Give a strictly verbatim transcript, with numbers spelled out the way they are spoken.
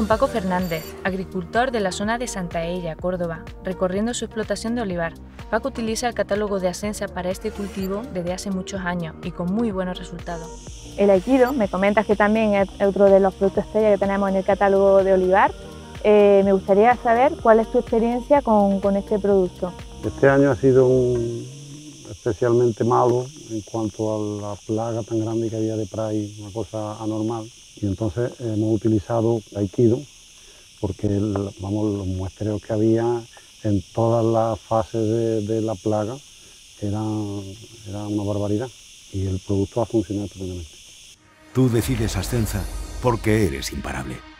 con Paco Fernández, agricultor de la zona de Santaella, Córdoba, recorriendo su explotación de olivar. Paco utiliza el catálogo de Asensa para este cultivo desde hace muchos años y con muy buenos resultados. El aikido, me comentas que también es otro de los productos estrella que tenemos en el catálogo de olivar. Eh, me gustaría saber cuál es tu experiencia con, con este producto. Este año ha sido un, especialmente malo en cuanto a la plaga tan grande que había de prague, una cosa anormal. Y entonces hemos utilizado aikido porque el, vamos, los muestreos que había en todas las fases de, de la plaga eran, eran una barbaridad y el producto ha funcionado estupendamente. Tú decides Asensa porque eres imparable.